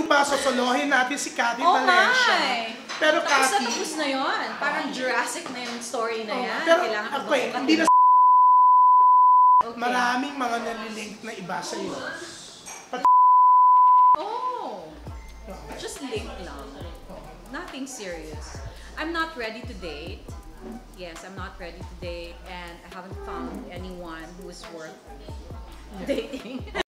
ba, sosolohin natin si Cathy Oh Valencia. my! Pero Cathy... Tapos na yun. Parang Jurassic na yung story na yan. Pero, Kailangan okay, hindi na okay. Maraming mga nalilink na iba sa'yo. Oh! Just link lang. Nothing serious. I'm not ready to date. Yes, I'm not ready to date and I haven't found anyone who's worth dating.